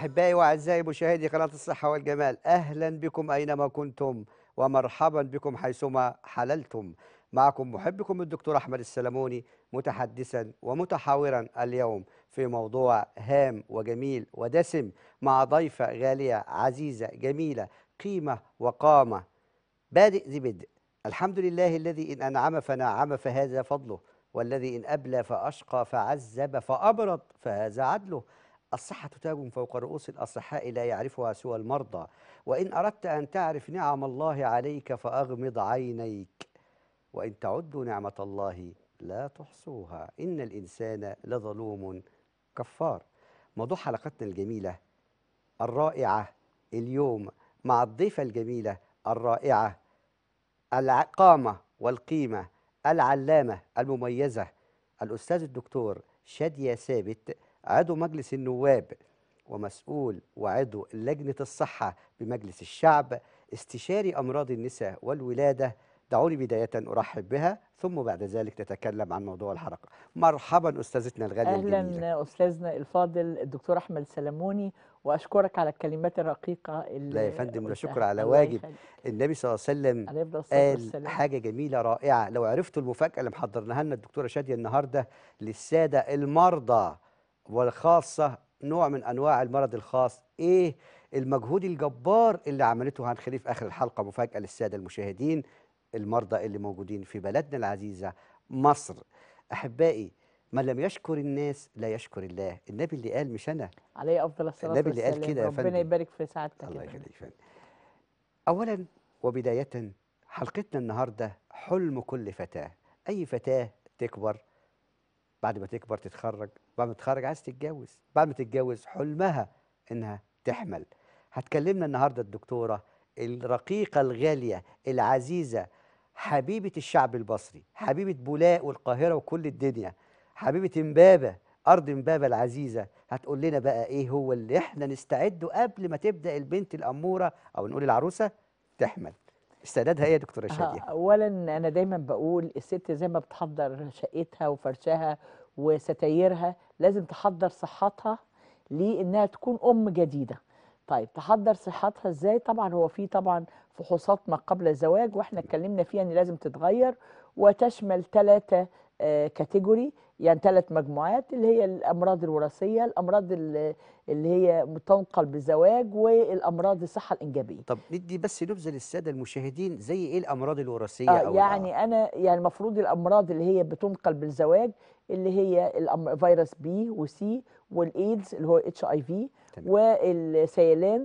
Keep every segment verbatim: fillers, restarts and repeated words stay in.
أحبائي وأعزائي مشاهدي قناة الصحة والجمال، أهلا بكم أينما كنتم ومرحبا بكم حيثما حللتم. معكم محبكم الدكتور أحمد السلموني، متحدثا ومتحاورا اليوم في موضوع هام وجميل ودسم، مع ضيفة غالية عزيزة جميلة، قيمة وقامة. بادئ ذي بدء. الحمد لله الذي إن أنعم فنعم فهذا فضله، والذي إن أبلى فأشقى فعذب فأبرد فهذا عدله. الصحة تاج فوق رؤوس الأصحاء لا يعرفها سوى المرضى، وإن أردت أن تعرف نعم الله عليك فأغمض عينيك، وإن تعدوا نعمة الله لا تحصوها، إن الإنسان لظلوم كفار. موضوع حلقتنا الجميلة الرائعة اليوم مع الضيفة الجميلة الرائعة، القامة والقيمة، العلامة المميزة، الأستاذ الدكتور شادية ثابت، عضو مجلس النواب ومسؤول وعضو لجنة الصحة بمجلس الشعب، استشاري أمراض النساء والولادة. دعوني بداية أرحب بها، ثم بعد ذلك نتكلم عن موضوع الحلقة. مرحبا أستاذتنا الغالية الجميلة. اهلا استاذنا الفاضل الدكتور احمد السلموني، واشكرك على الكلمات الرقيقه لا يا اللي فندم، لا شكر قلتها. على الله واجب. يخليك. النبي صلى الله عليه وسلم عليه افضل الصلاه قال والسلام. حاجة جميلة رائعة، لو عرفتوا المفاجأة اللي محضرناها لنا الدكتورة شادية النهاردة للسادة المرضى، والخاصة نوع من أنواع المرض الخاص، إيه المجهود الجبار اللي عملته. هنخليه في آخر الحلقة مفاجأة للسادة المشاهدين المرضى اللي موجودين في بلدنا العزيزة مصر. أحبائي، من لم يشكر الناس لا يشكر الله. النبي اللي قال، مش أنا، عليه افضل الصلاه النبي اللي قال والسلام. كده يا ربنا فندم. يبارك في سعادتك يا الله فندم. يخليك يا فندم. أولا وبداية، حلقتنا النهاردة حلم كل فتاة. أي فتاة تكبر، بعد ما تكبر تتخرج، بعد ما تتخرج عايز تتجوز، بعد ما تتجوز حلمها إنها تحمل. هتكلمنا النهاردة الدكتورة الرقيقة الغالية العزيزة، حبيبة الشعب المصري، حبيبة بولاق والقاهرة وكل الدنيا، حبيبة امبابة، أرض امبابة العزيزة. هتقول لنا بقى إيه هو اللي إحنا نستعده قبل ما تبدأ البنت الأمورة أو نقول العروسة تحمل. استعدادها إيه يا دكتورة اه، شادية؟ اولا انا دايما بقول الست زي ما بتحضر شقتها وفرشها وستايرها لازم تحضر صحتها لانها تكون ام جديده. طيب تحضر صحتها ازاي؟ طبعا هو في طبعا فحوصات ما قبل الزواج، واحنا اتكلمنا فيها ان لازم تتغير وتشمل ثلاثه كاتيجوري، يعني ثلاث مجموعات، اللي هي الامراض الوراثيه، الامراض اللي اللي هي تنقل بالزواج، والامراض الصحه الانجابيه. طب ندي بس نبذة للسادة المشاهدين زي إيه الأمراض الوراثية اه أو الآه يعني انا يعني المفروض الامراض اللي هي بتنقل بالزواج اللي هي الأم- فيروس بي وسي، والايدز اللي هو اتش اي في، تمام. والسيلان،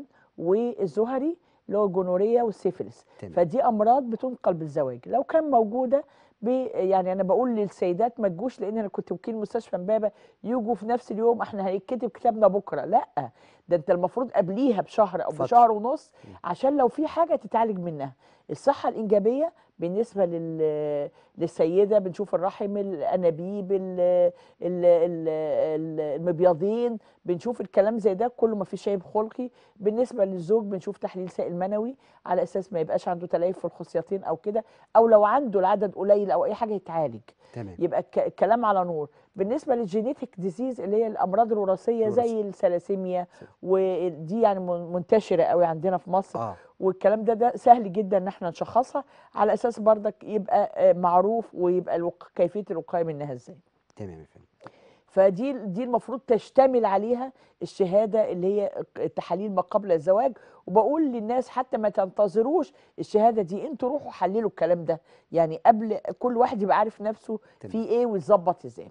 والزهري اللي هو الجونوريا والسيفلس. تمام. فدي امراض بتنقل بالزواج لو كان موجوده. ب- يعني انا بقول للسيدات ما تجوش، لان انا كنت وكيل مستشفى امبابه يجوا في نفس اليوم احنا هيتكتب كتابنا بكره، لا، ده انت المفروض قبليها بشهر او فترة. بشهر ونص عشان لو في حاجه تتعالج منها. الصحه الانجابيه بالنسبه لل... للسيده بنشوف الرحم، الانابيب، ال... ال... ال... ال- المبيضين، بنشوف الكلام زي ده كله ما فيش عيب خلقي. بالنسبه للزوج بنشوف تحليل سائل منوي على اساس ما يبقاش عنده تليف في الخصيتين او كده، او لو عنده العدد قليل او اي حاجه يتعالج. تمام. يبقى الك- الكلام على نور. بالنسبه للجينيتك ديزيز اللي هي الامراض الوراثيه الوراثة. زي الثلاسيميا، س- ودي يعني من- منتشره قوي عندنا في مصر. آه والكلام ده ده سهل جدا ان احنا نشخصها على اساس بردك يبقى آه، معروف، ويبقى الوق... كيفيه الوقايه منها ازاي. تمام يا فندم. فدي دي المفروض تشتمل عليها الشهاده اللي هي التحاليل ما قبل الزواج. وبقول للناس حتى ما تنتظروش الشهاده دي، انتوا روحوا حللوا الكلام ده، يعني قبل كل واحد يبقى عارف نفسه في تمام. ايه ويظبط ازاي.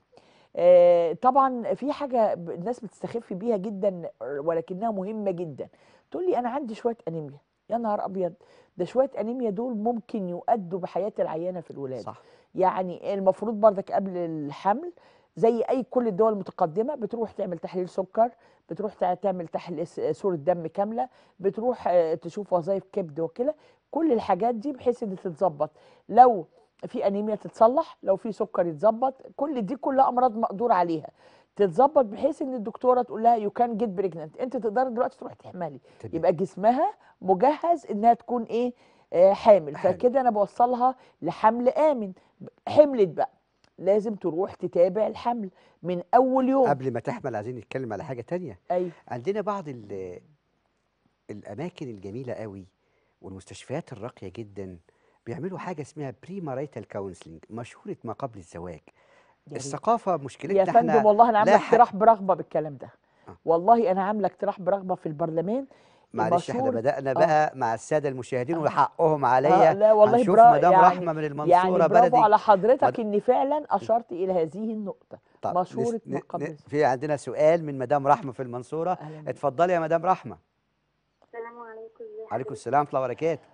آه، طبعا في حاجه ب- الناس بتستخف بيها جدا ولكنها مهمه جدا. تقول لي انا عندي شويه انيميا. يا نهار ابيض، ده شويه انيميا دول ممكن يؤدوا بحياه العيانه في الولاده. صح. يعني المفروض برضك قبل الحمل زي اي كل الدول المتقدمه بتروح تعمل تحليل سكر، بتروح تع- تعمل تحليل س- صوره دم كامله، بتروح آه، تشوف وظائف كبد وكلى. كل الحاجات دي بحيث ان تتظبط، لو في انيميا تتصلح، لو في سكر يتظبط. كل دي كلها امراض مقدور عليها تتظبط، بحيث ان الدكتوره تقول لها يو كان جيت بريجننت، انت تقدري دلوقتي تروحي تحملي. تمام. يبقى جسمها مجهز انها تكون ايه؟ آه حامل. حامل. فكده انا بوصلها لحمل امن. حملت بقى، لازم تروح تتابع الحمل من اول يوم. قبل ما تحمل عايزين نتكلم على حاجة تانية. ايوه عندنا بعض ال- الأماكن الجميلة قوي والمستشفيات الراقية جدا بيعملوا حاجة اسمها بري ماريتال كونسلنج، مشهورة ما قبل الزواج. يا ريت. الثقافة يا مشكلتنا فندم احنا والله انا عامله لا ح... اقتراح برغبه بالكلام ده. آه. والله انا عامله اقتراح برغبه في البرلمان. معلش احنا مشهور. بدأنا اه بقى مع السادة المشاهدين اه وحقهم اه عليا. لا والله هنشوف برا مدام يعني رحمة من يعني المنصورة برافو بلدي. على حضرتك مد... ان فعلا اشرت الى هذه النقطه. طب نس... مشهوره ن... ما ن... قبل الزواج. في عندنا سؤال من مدام رحمة في المنصورة. اهلا بيك. اتفضلي يا مدام رحمة. السلام عليكم، ازي عليكم حضرتك؟ السلام ورحمة الله وبركاته.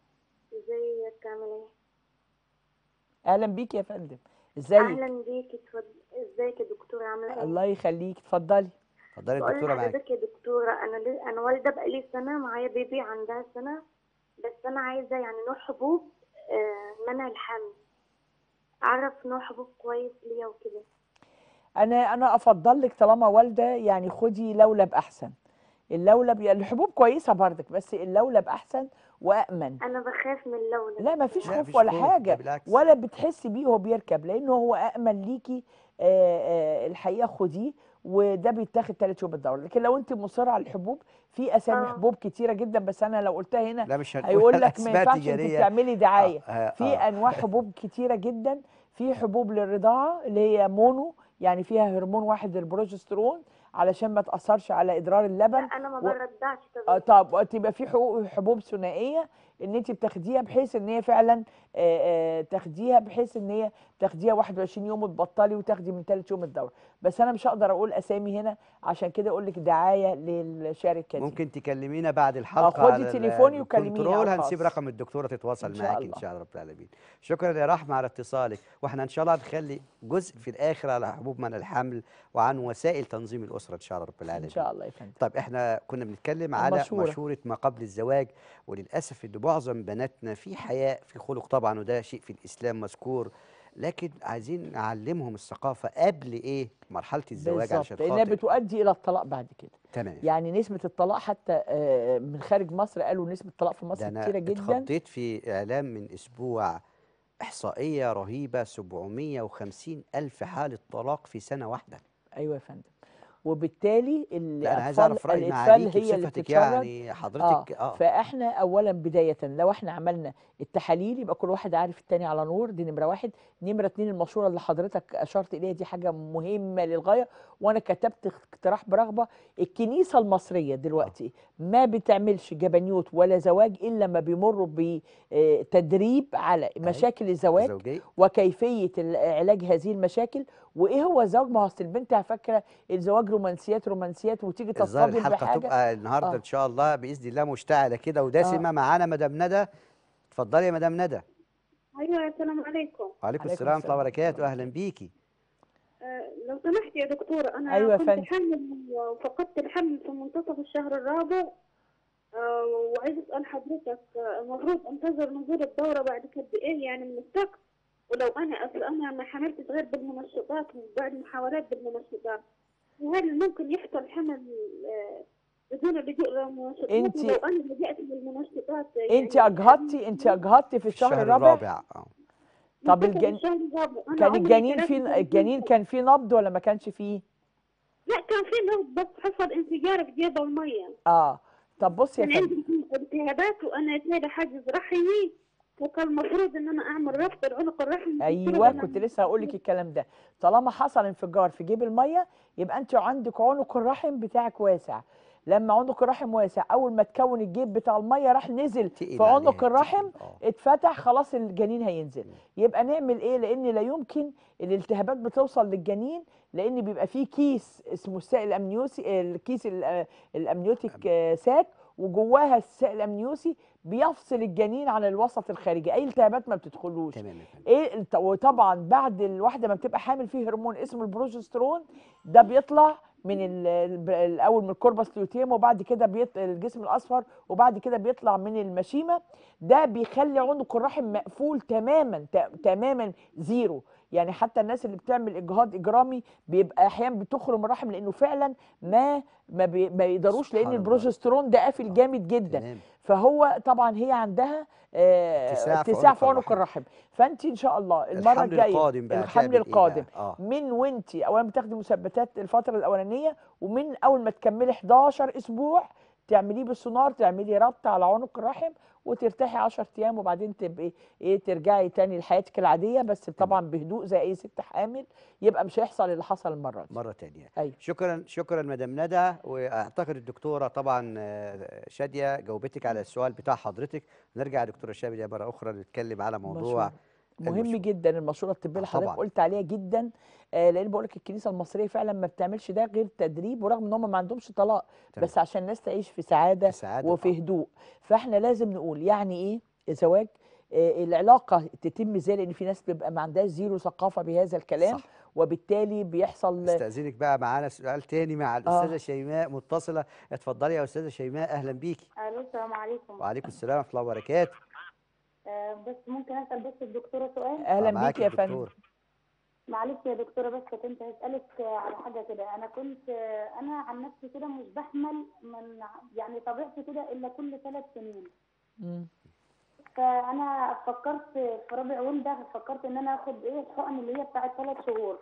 ازيك، عامل ايه؟ اهلا بيك يا فندم. ازيك؟ اهلا بيك، اتفضل. ازيك يا دكتوره، عامله ايه؟ الله يخليك، اتفضلي. اتفضلي بقول الدكتورة معاك. لحضرتك يا دكتوره، انا ل... انا والده بقالي سنه، معايا بيبي عندها سنه، بس انا عايزه يعني نوع حبوب آه منع الحمل، اعرف نوع حبوب كويس ليا وكده. انا انا افضل لك طالما والده يعني خدي لولب احسن. اللولب يعني الحبوب كويسه برضك، بس اللولب احسن وامن. انا بخاف من اللولب لا ما فيش بصراحة. لا خوف مفيش ولا خوف، ده حاجه، بالعكس. ولا بتحسي بيه وهو بيركب، لانه هو امن ليكي. آه، آه، الحقيقه خديه، وده بيتاخد ثالث يوم الدوره. لكن لو انت مصره على الحبوب، في اسامي اه حبوب كتيره جدا، بس انا لو قلتها هنا لا مش هنقول هيقول لك ما الأسماء ينفعش انت التجارية. بتعملي اه دعايه. اه, في آه. انواع حبوب كتيره جدا. في حبوب للرضاعه اللي هي مونو، يعني فيها هرمون واحد البروجسترون، علشان ما تاثرش على ادرار لا، اللبن. انا ما و... برضعش آه، طبيعي. طب تبقى في حقوق- حبوب ثنائيه، ان انت بتاخديها بحيث ان هي فعلا آه، آه، تاخديها بحيث ان هي تاخديها واحد وعشرين يوم وتبطلي وتاخدي من ثالث يوم الدوره. بس انا مش هقدر اقول اسامي هنا، عشان كده اقول لك دعايه للشركه دي. ممكن تكلمينا بعد اه الحلقة خدي على ال- تليفوني وكلميني على الكنترول، هنسيب الخاص. رقم الدكتورة ان تتواصل شاء معاك إن الله. شاء الله رب العالمين. شكرا يا رحمة على اتصالك، واحنا إن شاء الله هنخلي جزء في الآخر على حبوب منع الحمل وعن وسائل تنظيم الأسرة إن شاء الله رب ان العالمين. شاء الله يا فندم. طيب احنا كنا بنتكلم على المشوره. مشورة ما قبل الزواج، وللأسف إن معظم بناتنا في حياء في خلق طبعا، وده شيء في الإسلام مذكور، لكن عايزين نعلمهم الثقافة قبل إيه مرحلة الزواج علشان بالظبط، لانها خاطر. بتؤدي الى الطلاق بعد كده. تمام. يعني نسبه الطلاق حتى آه، من خارج مصر قالوا نسبه الطلاق في ده مصر أنا كتيره جدا. اتخضيت في إعلام من أسبوع، إحصائية رهيبة، سبعمية وخمسين ألف حالة طلاق في سنة واحدة. ايوه يا فندم. وبالتالي لا أنا عايز الاطفال أعرف رأي الاطفال معاليكي هي اللي بصفتك بتتشرد. يعني اه حضرتك آه فاحنا اولا بدايه لو احنا عملنا التحاليل يبقى كل واحد عارف التاني على نور، دي نمره واحد. نمره اتنين المشوره اللي حضرتك اشرت اليها دي حاجه مهمه للغايه، وانا كتبت اقتراح برغبه. الكنيسه المصريه آه دلوقتي ما بتعملش جبنيوت ولا زواج الا لما بيمروا بتدريب على أي مشاكل الزواج الزوجية. وكيفيه ال- علاج هذه المشاكل، وايه هو الزواج. ما هو أصل البنت فاكره الزواج رومانسيات رومانسيات وتيجي الظاهر تصطدم الحلقة بحاجه. تبقى النهاردة اه إن شاء الله بإذن الله مشتعلة كده اه ودسمة. معانا مدام ندى. اتفضلي يا مدام ندى. ايوه، السلام عليكم. وعليكم عليكم السلام ورحمة الله السلام ورحمه الله وبركاته. أهلا وبركاته. بيكي. آه لو سمحت يا دكتوره، انا ايوه يا كنت فندم. حامل وفقدت الحمل في منتصف الشهر الرابع. آه وعايز اسال حضرتك، آه، المفروض انتظر نزول الدوره بعد قد ايه يعني من السقف؟ ولو انا اصل انا ما حملتش غير بالمنشطات وبعد محاولات بالمنشطات، وهل ممكن يحصل حمل آه، بدون اللجوء للمنشطات؟ انت ولو انا لجأت للمنشطات انت يعني اجهضتي انت اجهضتي في في الشهر الشهر الرابع. الرابع اه طب منتصف الجن... الشهر الرابع، انا كان عمري الجنين في ثلاثة وثلاثين الجنين سنه. كان فيه نبض ولا ما كانش فيه؟ لا، كان في نبض بس حصل انفجار في جيب الميه. اه طب بص يا كان فندم. عندي التهابات وانا اتنادى حاجز رحمي، وكان المفروض ان انا اعمل ربط العنق الرحمي. ايوه كنت لسه هقول لك الكلام ده. طالما حصل انفجار في جيب الميه يبقى انت عندك عنق الرحم بتاعك واسع. لما عنق الرحم واسع، اول ما تكون الجيب بتاع الميه راح نزل تقل في عنق عليها، الرحم، تقل اه اتفتح خلاص الجنين هينزل. مم. يبقى نعمل ايه؟ لان لا يمكن الالتهابات بتوصل للجنين، لان بيبقى فيه كيس اسمه السائل الامنيوسي، الكيس ال- الامنيوتيك آه، ساك، وجواها السائل الامنيوسي بيفصل الجنين عن الوسط الخارجي، اي التهابات ما بتدخلوش. تمام يا فندم. ايه الت- وطبعا بعد الواحده ما بتبقى حامل فيه هرمون اسمه البروجسترون، ده بيطلع من ال- ال- الاول من الكوربس لوتيوم، وبعد كده بيطلع الجسم الاصفر، وبعد كده بيطلع من المشيمه. ده بيخلي عنق الرحم مقفول تماما ت- تماما زيرو. يعني حتى الناس اللي بتعمل اجهاض اجرامي بيبقى احيانا بتخرم الرحم، لانه فعلا ما ما, بي ما يقدروش، لان سبحان الله. البروجسترون ده قافل اه جامد جدا. تمام. فهو طبعا هي عندها آه، اتساع في اتساع عنق في عنق الرحم. الرحم. فانت ان شاء الله المره الحمل الجايه القادم بقى الحمل تعمل ايه القادم بقى؟ اه من وانت اولا بتاخدي مثبتات الفتره الاولانيه، ومن اول ما تكملي حداشر اسبوع تعمليه بالسونار، تعملي ربط على عنق الرحم وترتاحي عشرة ايام، وبعدين تبقي ايه ترجعي تاني لحياتك العاديه، بس تمام. طبعا بهدوء زي اي ست حامل، يبقى مش هيحصل اللي حصل المره دي. مرة تانية. ايوه شكرا شكرا مدام ندى، واعتقد الدكتوره طبعا آه، شاديه جاوبتك على السؤال بتاع حضرتك. نرجع يا دكتوره شاديه مره اخرى نتكلم على موضوع مشورة مهم المشهور. جدا المشوره الطبيه اه اللي حضرتك طبعا قلت عليها جدا. آه لان بقول لك الكنيسه المصريه فعلا ما بتعملش ده غير تدريب، ورغم ان هم ما عندهمش طلاق، تمام. بس عشان الناس تعيش في في سعاده سعاده اه وفي هدوء. فاحنا لازم نقول يعني ايه زواج. آه العلاقه تتم ازاي، لان في ناس بيبقى ما عندهاش زيرو ثقافه بهذا الكلام، صح. وبالتالي بيحصل استاذنك بقى، معانا سؤال تاني مع الاستاذه اه شيماء متصله. اتفضلي يا استاذه شيماء، اهلا بيكي. الو، السلام عليكم. وعليكم السلام ورحمه الله وبركاته. آه بس ممكن اسال بس الدكتوره سؤال؟ اهلا اه بيك معاكي يا فندم. الدكتور. معلش يا دكتوره، بس كنت هسالك آه، على حاجه كده. انا كنت آه، انا عن نفسي كده مش بحمل من يعني طبيعتي كده الا كل ثلاث سنين. مم. فانا فكرت في رابع ولده، فكرت ان انا اخد ايه الحقن اللي هي بتاعت ثلاث شهور.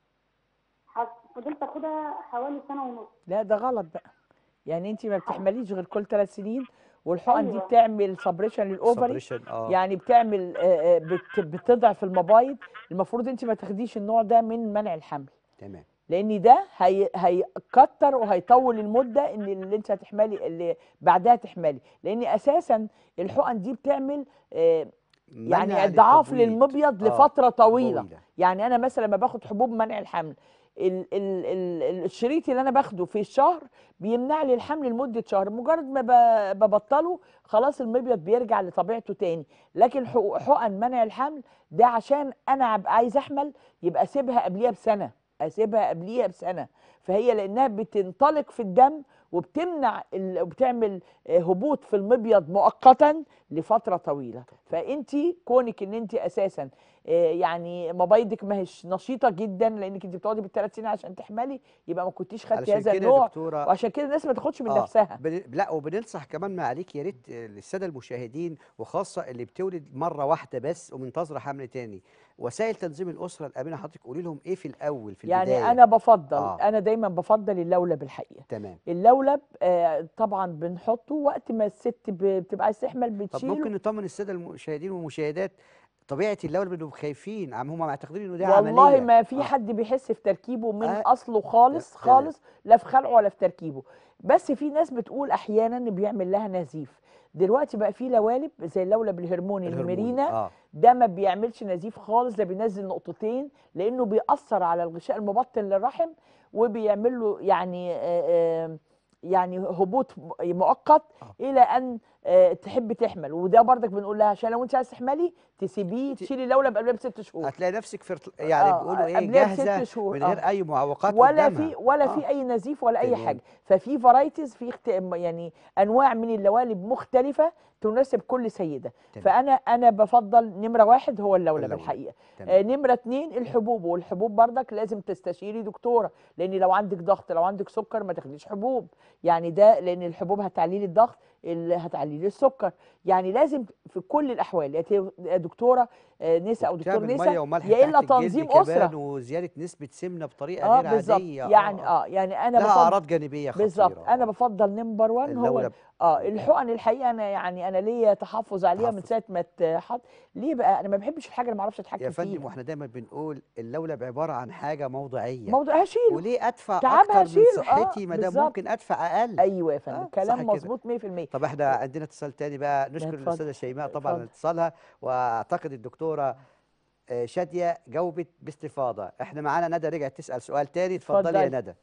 حس- فضلت اخدها حوالي سنه ونص. لا ده غلط بقى، يعني انت ما بتحمليش غير كل ثلاث سنين، والحقن دي ايوه. بتعمل سبريشن للاوفري، سبريشن اه يعني بتعمل آه، آه، بت- بتضعف المبايض. المفروض انت ما تاخديش النوع ده من منع الحمل، تمام. لان ده هي هيكتر وهيطول المده ان اللي انت هتحملي اللي بعدها تحملي، لان اساسا الحقن دي بتعمل آه، يعني منع اضعاف للتبويض للمبيض اه لفتره طويله. طويله. يعني انا مثلا لما باخد حبوب منع الحمل، ال ال ال الشريط اللي انا باخده في الشهر بيمنع لي الحمل لمده شهر، مجرد ما ب- ببطله خلاص المبيض بيرجع لطبيعته تاني. لكن حق- حقن منع الحمل ده عشان انا ابقى عايز احمل، يبقى اسيبها قبليها بسنه، اسيبها قبليها بسنه. فهي لانها بتنطلق في الدم وبتمنع ال- وبتعمل آه، هبوط في المبيض مؤقتا لفتره طويله. فانت كونك ان انت اساسا آه، يعني مبايضك ما هيش نشيطه جدا، لانك انت بتقعدي بالثلاث سنين عشان تحملي، يبقى ما كنتيش خدتي علشان هذا كده يا النوع. دكتوره وعشان كده الناس ما تاخدش من اه نفسها. بن... لا وبننصح كمان معاليك، يا ريت آه، للساده المشاهدين وخاصه اللي بتولد مره واحده بس ومنتظره حمل تاني، وسائل تنظيم الاسره الامنه حضرتك قولي لهم ايه في الاول في يعني البدايه. انا بفضل اه انا دايما بفضل اللولب الحقيقه. تمام. اللولب آه طبعا بنحطه وقت ما الست ب- بتبقى عايزه تحمل طب بتشيله. ممكن نطمن الساده المشاهدين والمشاهدات طبيعه اللولب انهم خايفين، عم هم معتقدين انه ده والله عمليه. ما في اه حد بيحس في تركيبه من اه اصله ت- خالص تمام. خالص، لا في خلقه ولا في تركيبه. بس في ناس بتقول احيانا إن بيعمل لها نزيف. دلوقتي بقى في لوالب زي اللولب الهرموني الهرموني الميرينا، اه ده ما بيعملش نزيف خالص، ده بينزل نقطتين، لانه بيأثر على الغشاء المبطن للرحم، وبيعمل له يعني آه، آه، يعني هبوط مؤقت اه الى ان آه، تحب تحمل. وده برضك بنقول لها عشان لو انت عايز تحملي تسيبيه، ت- تشيلي اللولب قبلها بست شهور. هتلاقي نفسك في ارت- يعني بيقولوا اه ايه قبلها بست جاهزه شهور من غير اه اي معوقات ولا قدامها. في ولا اه في اي نزيف ولا اي تمام. حاجه. ففي فرايتيز، في اخت... يعني انواع من اللوالب مختلفه تناسب كل سيده. تمام. فانا انا بفضل نمره واحد هو اللولب اللولب الحقيقه. تمام. آه نمره اتنين الحبوب، والحبوب برضك لازم تستشيري دكتوره، لان لو عندك ضغط لو عندك سكر ما تاخديش حبوب، يعني ده لان الحبوب هتعلي لي الضغط، اللي هتعلي لي السكر. يعني لازم في كل الاحوال يا ت- يا دكتوره آه، نسا او دكتور وبتعمل ميه نسا، وملح يا الا تحت الجلد تنظيم كمان، اسره. وزياده نسبه سمنه بطريقه اه غير بالظبط، عاديه. يعني اه اه اه يعني انا لها بفضل اعراض جانبيه بالظبط خطيره. انا اه بفضل نمبر واحد هو ال- اللولب اه ال- الحقن الحقيقه. انا يعني انا ليا تحفظ عليها من تحفظ. ساعه ما اتحط. ليه بقى؟ انا ما بحبش الحاجه اللي ما اعرفش يا اتحكم فندم فيها. واحنا دايما بنقول اللولب عباره عن حاجه موضعيه، موضوع هشيله، وليه ادفع تعبها اكتر من هشيله اه صحتي ما دام بالظبط. ممكن ادفع اقل. ايوه يا فندم اه صح كلام كده. مظبوط مية في المية. طب احنا عندنا اتصال تاني بقى، لا نشكر اتفضل الاستاذه شيماء طبعا على اتفضل اتصالها، واعتقد الدكتوره آه، شاديه جاوبت باستفاضه. احنا معانا ندى رجعت تسال سؤال تاني، اتفضلي يا اتفضلي. ندى.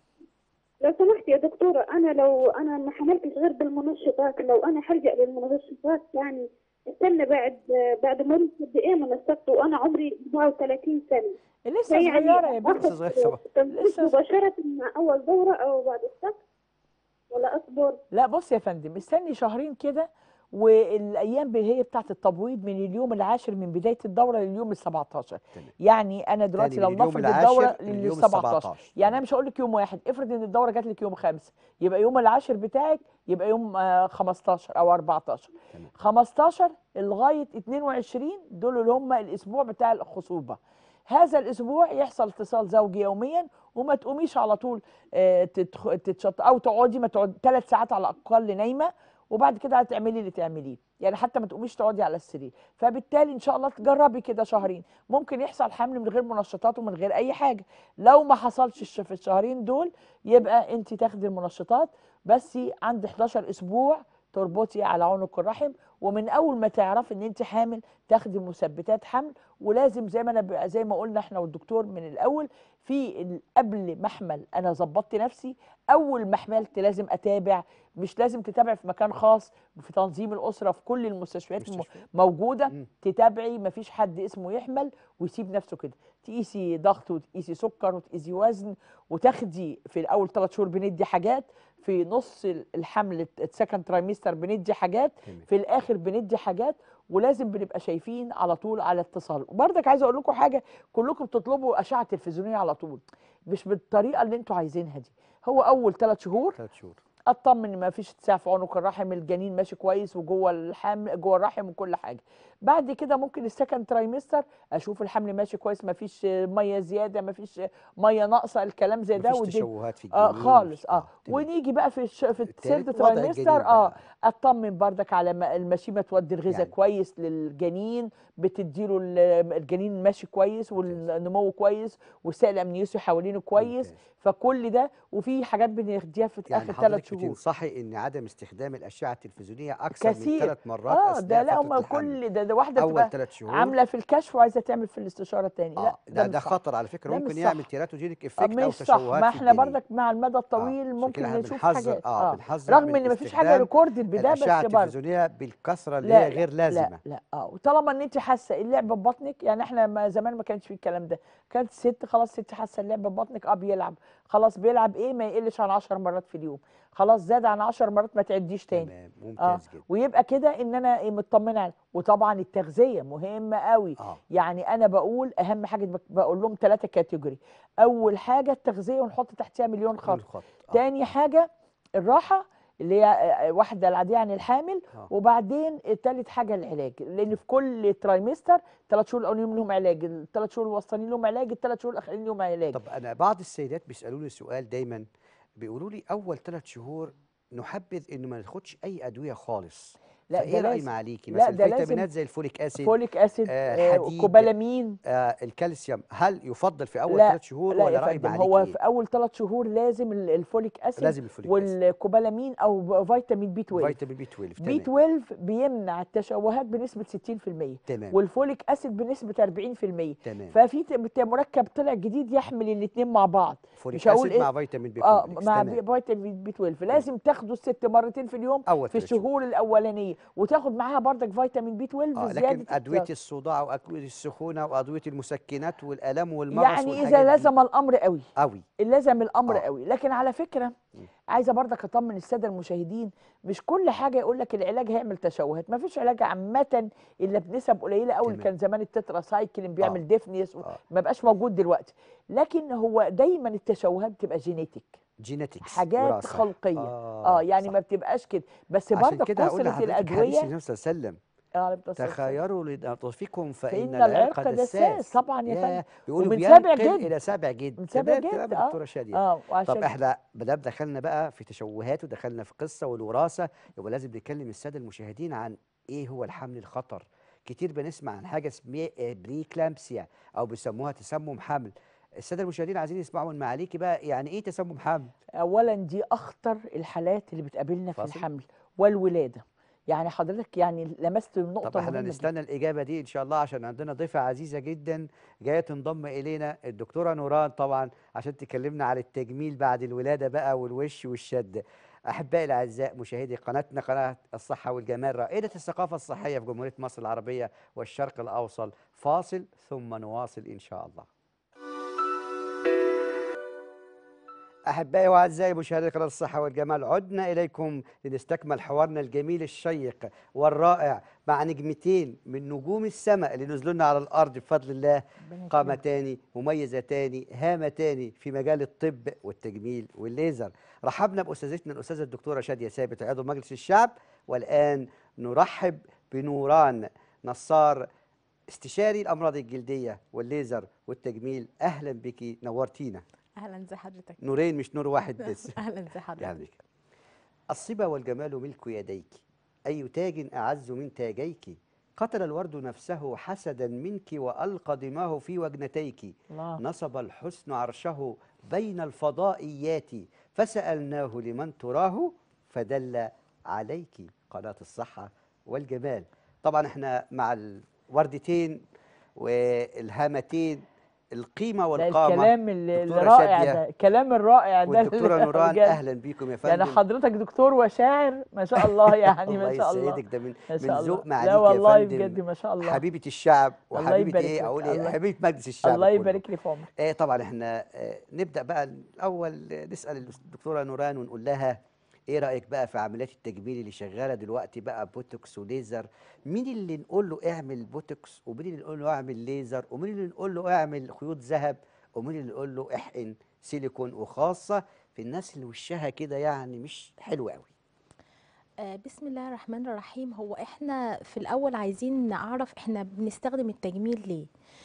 لو سمحت يا دكتورة، أنا لو أنا ما حملتش غير بالمنشطات، لو أنا هلجأ للمنشطات يعني استنى بعد بعد مرور قد إيه من السقط وأنا عمري أربعة وثلاثين سنة؟ لسه فيعني صغيره يا بنتي، لسه آخذ صغير صباح. تنشيط لسه ص- مباشرة مع أول دورة أو بعد السقط ولا أصبر؟ لا بص يا فندم استني شهرين كده والايام هي بتاعه التبويض من اليوم العاشر من بدايه الدوره لليوم ال سبعتاشر. تمام. يعني انا تاني دلوقتي من لو اليوم نفرض العاشر الدوره لليوم لل سبعتاشر، السبعتاشر. يعني انا تمام. مش هقول لك يوم واحد، افرض ان الدوره جات لك يوم خمسة، يبقى يوم العاشر بتاعك يبقى يوم آه، خمستاشر او اربعتاشر. تمام. خمستاشر لغايه اتنين وعشرين دول اللي هم الاسبوع بتاع الخصوبه. هذا الاسبوع يحصل اتصال زوجي يوميا، وما تقوميش على طول آه، تتخ- تتشط او تقعدي، ما تقعد ثلاث ساعات على الاقل نايمه، وبعد كده هتعملي اللي تعمليه، يعني حتى ما تقوميش تقعدي على السرير. فبالتالي ان شاء الله تجربي كده شهرين، ممكن يحصل حمل من غير منشطات ومن غير اي حاجه. لو ما حصلش الش- في الشهرين دول، يبقى انت تاخدي المنشطات، بس عند حداشر اسبوع تربطي على عنق الرحم، ومن اول ما تعرفي ان انت حامل تاخدي مثبتات حمل. ولازم زي ما انا ب- زي ما قلنا احنا والدكتور من الاول، في ال- قبل ما احمل انا ظبطت نفسي. اول ما حملت لازم اتابع، مش لازم تتابع في مكان خاص، في تنظيم الاسره في كل المستشفيات م- مستشفى. موجوده. مم. تتابعي، مفيش حد اسمه يحمل ويسيب نفسه كده. تقيسي ضغط وتقيسي سكر وتقيسي وزن، وتاخدي في الاول ثلاث شهور بندي حاجات، في نص ال- الحمل السكند ترايمستر بندي حاجات، تمام. في الاخر بندي حاجات. ولازم بنبقى شايفين على طول على اتصال. وبرضك عايزه اقول لكم حاجه، كلكم بتطلبوا اشعه تلفزيونيه على طول، مش بالطريقه اللي انتوا عايزينها دي. هو اول ثلاث شهور ثلاث شهور. اطمن ان ما فيش اتساع في عنق الرحم، الجنين ماشي كويس وجوه الحمل جوه الرحم وكل حاجه. بعد كده ممكن السكند ترايمستر اشوف الحمل ماشي كويس، ما فيش ميه زياده، ما فيش ميه ناقصه، الكلام زي ده. مفيش ودي تشوهات في اه الجنين. خالص مفيش- اه. اه تمام. ونيجي بقى في الش... في الثيرد التالت وضع ترايمستر الجنين اه بقى. اطمن بردك على ما- المشيمه تودي الغذاء يعني كويس للجنين، بتديله ال- الجنين ماشي كويس والنمو كويس والسائل الامنيوسي حوالينه كويس. ممتاز. فكل ده، وفي حاجات بنديها في يعني اخر ثلاث حضرتك شهور. بتنصحي ان عدم استخدام الاشعه التلفزيونيه اكثر من كثير. ثلاث مرات اه ده اثناء لا، فتره هم الحمل؟ كل ده, ده واحده اول بتبقى ثلاث شهور. عامله في الكشف وعايزه تعمل في الاستشاره تاني. لا اه ده ده مش ده صح. خطر على فكره، ده مش ممكن يعمل صح. تيراتوجينيك آه، افكت او مش صح. ما تشوهات في احنا الجنين. برضك مع المدى اه الطويل عشان كده ممكن احنا نشوف بنحذر حاجات اه اه بنحذر رغم من ان مفيش حاجه استخدام ريكوردد بده، الاشعه بس برضه التلفزيونيه بالكثره اللي هي لا لا غير لا لازمه. لا اه. وطالما ان انت حاسه اللعب ببطنك، يعني احنا ما زمان ما كانش في الكلام ده، كانت الست خلاص ست حاسه اللعب ببطنك اه بيلعب، خلاص بيلعب ايه ما يقلش عن عشر مرات في اليوم، خلاص زاد عن عشر مرات ما تعديش تاني. تمام. اه ممتاز جدا. ويبقى كده ان انا إيه مطمنه عليه. وطبعا التغذيه مهمه قوي. اه يعني انا بقول اهم حاجه، بك- بقول لهم ثلاثه كاتيجوري. اول حاجه التغذيه ونحط تحتها مليون من خط. خط. اه تاني حاجه الراحه، اللي هي آه، واحده العاديه عن الحامل. اه وبعدين تالت حاجه العلاج، لان في كل ترايمستر ثلاث شهور الاولانيين لهم علاج، الثلاث شهور الوسطانيين لهم علاج، الثلاث شهور الاخرين لهم علاج. طب انا بعض السيدات بيسالوني سؤال دايما، بيقولوا لي اول ثلاث شهور نحبذ انه ما ناخدش اي ادويه خالص، لا ده فايه راي لازم. معاليكي لا مثلا ده لازم الفيتامينات زي الفوليك اسيد، فوليك اسيد، آه آه الحديد، كوبالامين. آه الكالسيوم، هل يفضل في اول لا ثلاث شهور لا يا ولا راي فندم، معاليكي هو في ايه؟ اول ثلاث شهور لازم ال- الفوليك اسيد لازم الفوليك اسيد، والكوبالامين او فيتامين بي اتناشر. فيتامين بي اتناشر. بي تمام. اتناشر بيمنع التشوهات بنسبه ستين في المية، تمام. والفوليك اسيد بنسبه اربعين في المية. تمام. ففي ت- ت- مركب طلع جديد يحمل الاثنين مع بعض. فوليك مش هقول اسيد ايه مع فيتامين بي اه كومبلكس. مع تمام. بي- فيتامين بي اتناشر، تمام. لازم تاخده الست مرتين في اليوم اول في ثلاث شهور. الشهور الاولانيه، وتاخد معاها بردك فيتامين بي اتناشر اه زياده لكن ادويه الت- الصداع وادويه السخونه وادويه المسكنات والالم والمغص يعني اذا والحاجات دي لزم الامر قوي، قوي. لازم الامر اه قوي. لكن على فكره م. عايزه برضك اطمن الساده المشاهدين، مش كل حاجه يقول لك العلاج هيعمل تشوهات، ما فيش علاج عامه الا بنسب قليله قوي. اللي تمام. كان زمان التترا سايكلين اه بيعمل ديفنيس، اه ما بقاش موجود دلوقتي. لكن هو دايما التشوهات بتبقى جينيتك، جينيتكس حاجات وراثه. خلقيه. اه اه يعني ما صح. بتبقاش كده، بس عشان برضك كده هقول كثره لحضرتك حديث الادويه. النبي صلى الله عليه وسلم، اه عليه الصلاة والسلام. تخيروا لنطفكم فإن فإن العرق العرق دساس دساس. طبعا يا فندم، يا بيقولوا ومن سابع بينقل جد، إلى سابع جد. من سابع تمام تمام جد يا اه دكتورة شادية. اه طب وعشان احنا مادام دخلنا بقى في تشوهات ودخلنا في قصة والوراثة، يبقى لازم نكلم السادة المشاهدين عن إيه هو الحمل الخطر. كتير بنسمع عن حاجة اسمها بريكلامسيا أو بيسموها تسمم حمل. السادة المشاهدين عايزين يسمعوا من معاليكي بقى يعني إيه تسمم حمل؟ اولا دي اخطر الحالات اللي بتقابلنا في فاصل. الحمل والولاده. يعني حضرتك يعني لمست طب نقطه احنا مهمه جدا. نستنى الإجابة دي إن شاء الله، عشان عندنا ضيفة عزيزة جدا جاية تنضم إلينا، الدكتورة نوران طبعا، عشان تكلمنا عن التجميل بعد الولادة بقى والوش والشد. أحبائي الأعزاء مشاهدي قناتنا قناة الصحة والجمال، رائدة الثقافة الصحية في جمهورية مصر العربية والشرق الأوسط. فاصل ثم نواصل إن شاء الله. أحبائي وأعزائي مشاهدي قناة الصحة والجمال، عدنا إليكم لنستكمل حوارنا الجميل الشيق والرائع مع نجمتين من نجوم السماء اللي نزلوا لنا على الأرض بفضل الله، ربنا يكرمك. قامتان مميزتان هامتان في مجال الطب والتجميل والليزر. رحبنا بأستاذتنا الأستاذة الدكتورة شادية ثابت عضو مجلس الشعب، والآن نرحب بنوران نصار استشاري الأمراض الجلدية والليزر والتجميل. أهلا بك، نورتينا. اهلا زي حضرتك. نورين مش نور واحد بس. اهلا زي حضرتك. يعني بك. الصبا والجمال ملك يديك، أي تاج أعز من تاجيك، قتل الورد نفسه حسدا منك وألقى دماه في وجنتيك، الله. نصب الحسن عرشه بين الفضائيات، فسألناه لمن تراه فدل عليك. قناة الصحة والجمال. طبعا احنا مع الوردتين والهامتين، القيمة ده والقامة. الكلام ال- دكتورة الرائع شادية ده، الكلام الرائع ده والدكتورة اللي- نوران، بجد. أهلا بيكم يا فندم. يعني حضرتك دكتور وشاعر ما شاء الله، يعني الله ما شاء الله يسعدك، ده من ما من شاء الله. ذوق لا معاليك يا والله فندم. بجد ما شاء الله. حبيبة الشعب الله وحبيبة يبارك ايه لك. اقول ايه الله- حبيبة مجلس الشعب الله كله. يبارك لي في عمرك. ايه طبعا احنا اه نبدأ بقى الاول نسأل الدكتورة نوران ونقول لها ايه رأيك بقى في عمليات التجميل اللي شغالة دلوقتي بقى، بوتوكس وليزر؟ مين اللي نقول له اعمل بوتوكس، ومين اللي نقول له اعمل ليزر، ومين اللي نقول له اعمل خيوط ذهب، ومين اللي نقول له احقن سيليكون، وخاصة في الناس اللي وشها كده يعني مش حلو قوي؟ آه، بسم الله الرحمن الرحيم. هو احنا في الاول عايزين نعرف احنا بنستخدم التجميل ليه.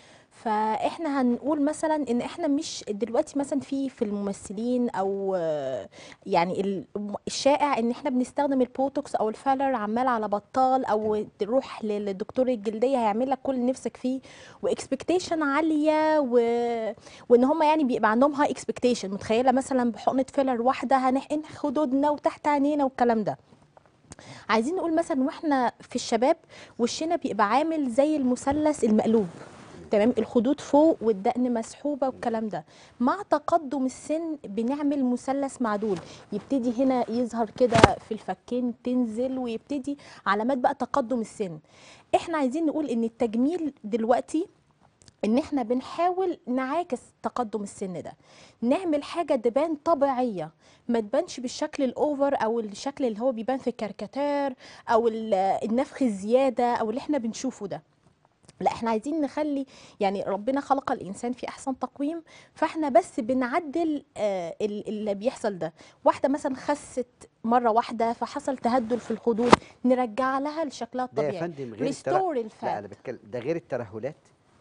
فاحنا هنقول مثلا ان احنا مش دلوقتي مثلا في في الممثلين او آه، يعني ال- الشائع ان احنا بنستخدم البوتوكس او الفيلر عمال على بطال، او تروح للدكتور الجلديه هيعمل لك كل اللي نفسك فيه، واكسبكتيشن عاليه، و... وان هم يعني بيبقى عندهم هاي اكسبكتيشن. متخيله مثلا بحقنه فيلر واحده هنحقن خدودنا وتحت عينينا والكلام ده. عايزين نقول مثلا واحنا في الشباب وشنا بيبقى عامل زي المثلث المقلوب، تمام، الخدود فوق والدقن مسحوبه والكلام ده. مع تقدم السن بنعمل مثلث معدول، يبتدي هنا يظهر كده في الفكين تنزل، ويبتدي علامات بقى تقدم السن. احنا عايزين نقول ان التجميل دلوقتي ان احنا بنحاول نعاكس تقدم السن ده، نعمل حاجه تبان طبيعيه، ما تبانش بالشكل الاوفر او الشكل اللي هو بيبان في الكاريكاتير او ال- النفخ الزياده او اللي احنا بنشوفه ده. لا، احنا عايزين نخلي يعني ربنا خلق الانسان في احسن تقويم، فاحنا بس بنعدل آه ال- اللي بيحصل ده. واحده مثلا خست مره واحده فحصل تهدل في الخدود، نرجع لها لشكلها ده يا الطبيعي، فندم غير التر... ريستور لا الفات. انا بتكلم ده غير الترهلات.